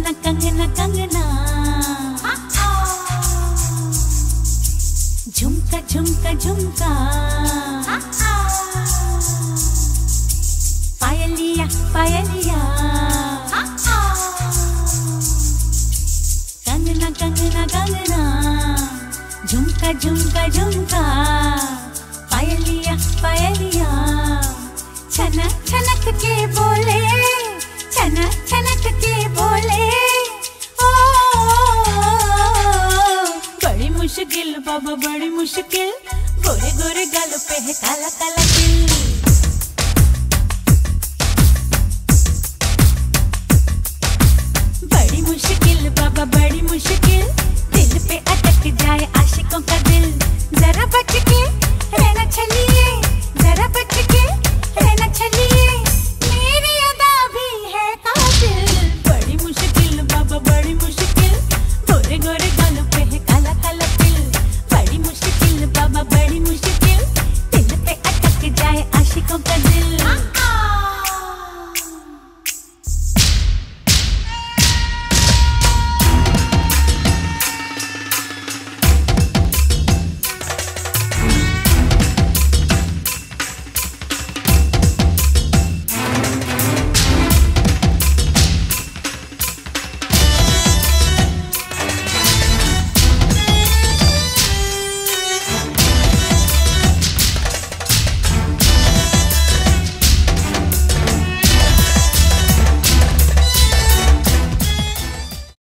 कंगना कंगना कंगना, झुमका झुमका झुमका, पायलिया पायलिया, कंगना कंगना कंगना, झुमका झुमका झुमका, पायलिया पायलिया, छनक छनक के बोले, छनक छनक के बोले, ओ बड़ी मुश्किल बाबा बड़ी मुश्किल, गोरे गोरे गालों पे है काला काला तिल। बड़ी मुश्किल बाबा बड़ी मुश्किल, दिल पे अटक जाए आशिकों का दिल। जरा बच के रहना चलिए, जरा बच के रहना चलिए, मेरी अदा भी है कातिल। बड़ी मुश्किल बाबा बड़ी मुश्किल, गोरे गोरे गालों पे है काला काला तिल। बड़ी मुश्किल बाबा बड़ी मुश्किल, दिल पे अटक जाए आशिकों का दिल।